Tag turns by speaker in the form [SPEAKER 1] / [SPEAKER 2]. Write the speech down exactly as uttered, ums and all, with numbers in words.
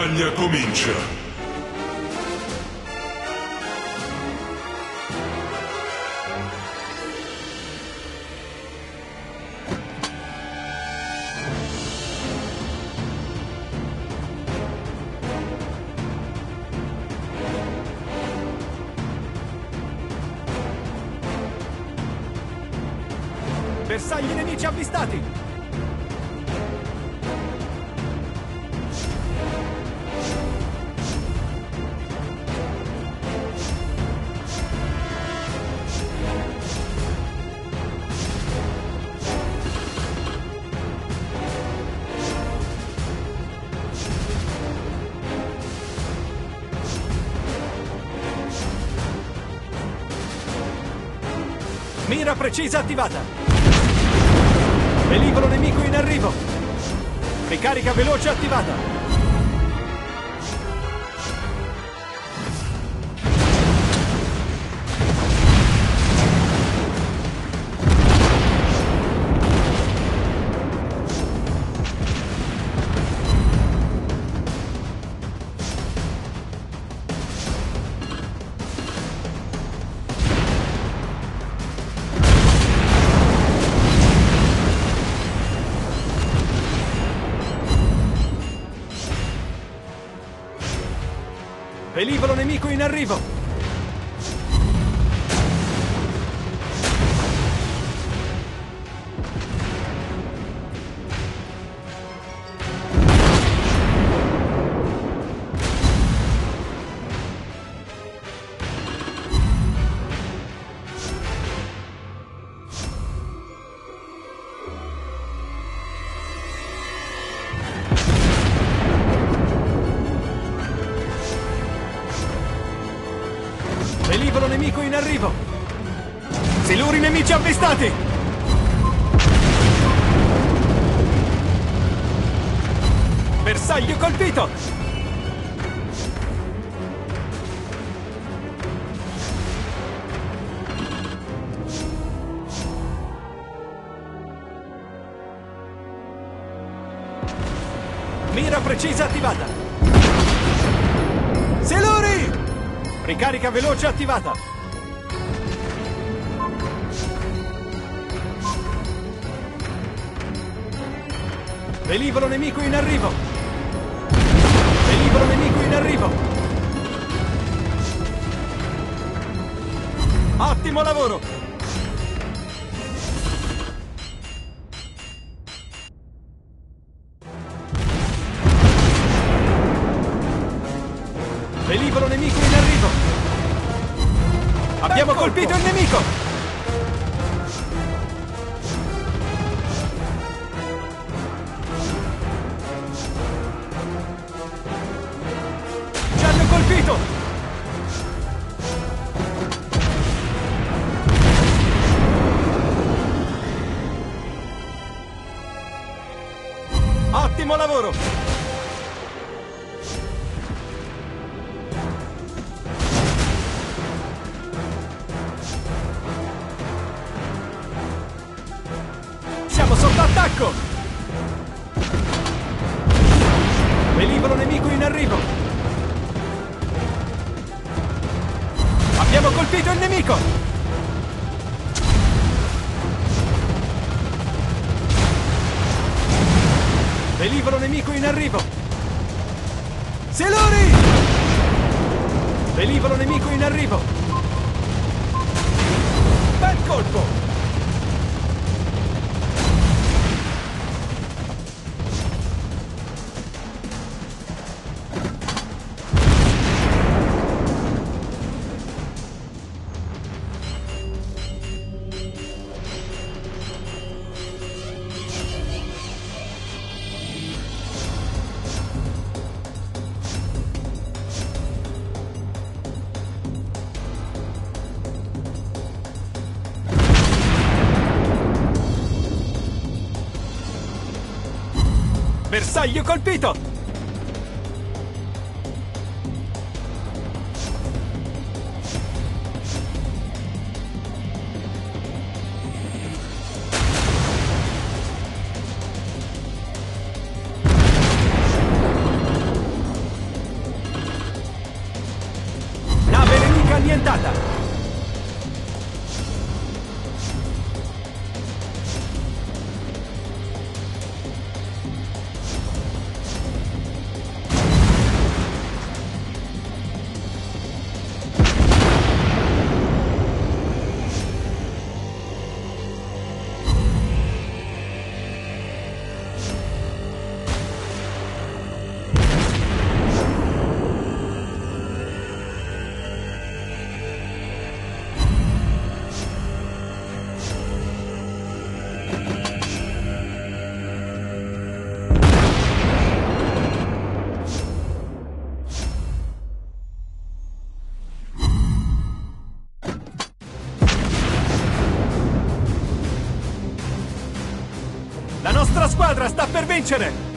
[SPEAKER 1] battaglia comincia!
[SPEAKER 2] Bersagli nemici avvistati! Mira precisa attivata! Velivolo nemico in arrivo! Ricarica veloce attivata! Velivolo nemico in arrivo! Velivolo nemico in arrivo! Siluri nemici avvistati! Bersaglio colpito! Mira precisa attivata! Siluri! Ricarica veloce attivata! Velivolo nemico in arrivo! Velivolo nemico in arrivo! Ottimo lavoro! Velivolo nemico in arrivo! Abbiamo colpito il nemico! Ci hanno colpito! Ottimo lavoro! Siamo sotto attacco! Velivolo nemico in arrivo! Abbiamo colpito il nemico! Velivolo nemico in arrivo! Siluri! Velivolo nemico in arrivo! Bel colpo! Bersaglio colpito! vostra squadra sta per vincere!